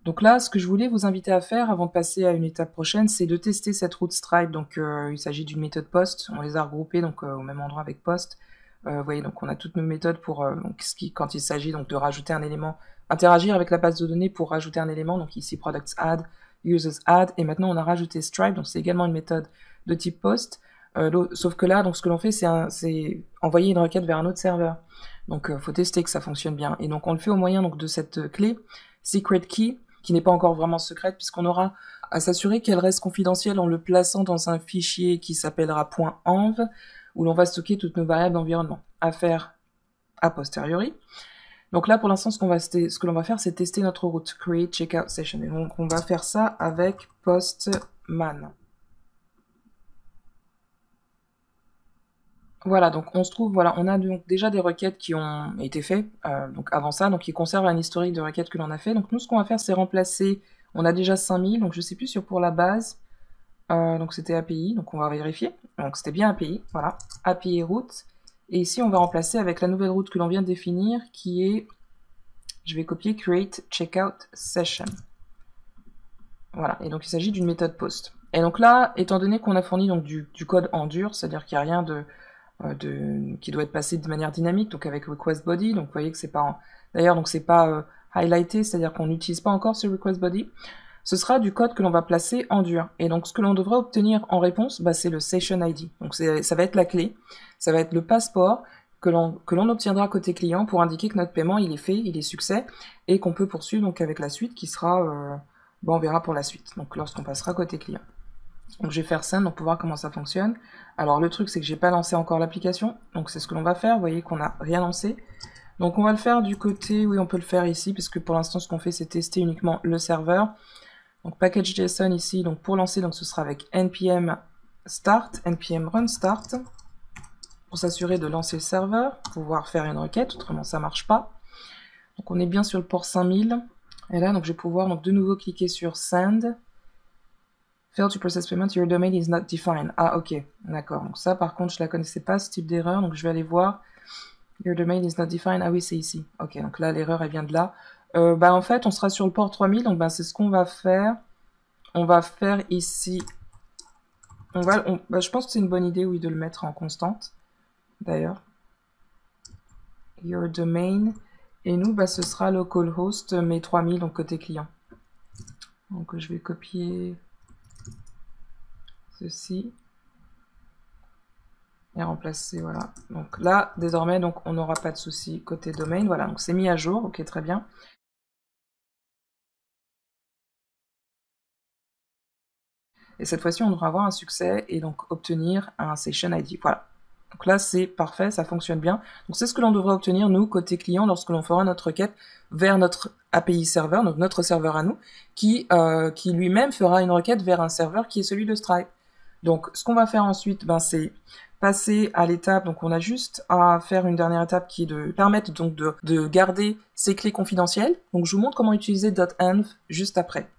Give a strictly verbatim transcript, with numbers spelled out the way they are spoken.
Donc là, ce que je voulais vous inviter à faire avant de passer à une étape prochaine, c'est de tester cette route Stripe. Donc euh, il s'agit d'une méthode post, on les a regroupées donc euh, au même endroit avec post. Euh, vous voyez, donc on a toutes nos méthodes pour euh, donc, ce qui, quand il s'agit donc de rajouter un élément, interagir avec la base de données pour rajouter un élément. Donc ici products add, users add, et maintenant on a rajouté Stripe. Donc c'est également une méthode de type post. Euh, sauf que là, donc ce que l'on fait, c'est envoyer une requête vers un autre serveur. Donc il euh, faut tester que ça fonctionne bien. Et donc on le fait au moyen donc de cette clé secret key, qui n'est pas encore vraiment secrète, puisqu'on aura à s'assurer qu'elle reste confidentielle en le plaçant dans un fichier qui s'appellera .env, où l'on va stocker toutes nos variables d'environnement. À faire a posteriori. Donc là, pour l'instant, ce, qu'on va, ce que l'on va faire, c'est tester notre route, create checkout session. Et donc, on va faire ça avec postman. Voilà, donc on se trouve, voilà, on a donc déjà des requêtes qui ont été faites, euh, donc avant ça, donc qui conservent un historique de requêtes que l'on a fait. Donc nous, ce qu'on va faire, c'est remplacer, on a déjà cinq mille, donc je sais plus sur pour la base, euh, donc c'était A P I, donc on va vérifier. Donc c'était bien A P I, voilà, A P I route. Et ici, on va remplacer avec la nouvelle route que l'on vient de définir, qui est, je vais copier create checkout session. Voilà, et donc il s'agit d'une méthode post. Et donc là, étant donné qu'on a fourni donc du, du code en dur, c'est-à-dire qu'il n'y a rien de De, qui doit être passé de manière dynamique, donc avec request body, donc vous voyez que c'est pas, d'ailleurs donc c'est pas euh, highlighté, c'est-à-dire qu'on n'utilise pas encore ce request body. Ce sera du code que l'on va placer en dur. Et donc ce que l'on devra obtenir en réponse, bah, c'est le session I D. Donc ça va être la clé, ça va être le passeport que l'on que l'on obtiendra côté client pour indiquer que notre paiement il est fait, il est succès, et qu'on peut poursuivre donc avec la suite qui sera, euh, bon, on verra pour la suite. Donc lorsqu'on passera côté client. Donc je vais faire ça, donc pour voir comment ça fonctionne. Alors le truc c'est que j'ai pas lancé encore l'application, donc c'est ce que l'on va faire, vous voyez qu'on n'a rien lancé. Donc on va le faire du côté, oui on peut le faire ici, puisque pour l'instant ce qu'on fait c'est tester uniquement le serveur. Donc package.json ici, donc pour lancer, donc ce sera avec npm start, npm run start, pour s'assurer de lancer le serveur, pouvoir faire une requête, autrement ça marche pas. Donc on est bien sur le port cinq mille, et là donc je vais pouvoir donc de nouveau cliquer sur send. Fail to process payment, your domain is not defined. Ah, ok, d'accord. Donc ça, par contre, je la connaissais pas, ce type d'erreur. Donc je vais aller voir. Your domain is not defined. Ah oui, c'est ici. Ok, donc là, l'erreur, elle vient de là. Euh, bah, en fait, on sera sur le port trois mille. Donc, bah, c'est ce qu'on va faire. On va faire ici. On va, on, bah, je pense que c'est une bonne idée, oui, de le mettre en constante. D'ailleurs. Your domain. Et nous, bah, ce sera localhost, mais trois mille, donc côté client. Donc, je vais copier ceci et remplacer, voilà. Donc là, désormais, donc on n'aura pas de souci côté domaine. Voilà, donc c'est mis à jour, ok, très bien. Et cette fois-ci, on devra avoir un succès et donc obtenir un session I D. Voilà. Donc là, c'est parfait, ça fonctionne bien. Donc c'est ce que l'on devrait obtenir, nous, côté client, lorsque l'on fera notre requête vers notre A P I serveur, donc notre serveur à nous, qui, euh, qui lui-même fera une requête vers un serveur qui est celui de Stripe. Donc ce qu'on va faire ensuite, ben, c'est passer à l'étape, donc on a juste à faire une dernière étape qui est de permettre donc de, de garder ces clés confidentielles. Donc je vous montre comment utiliser .env juste après.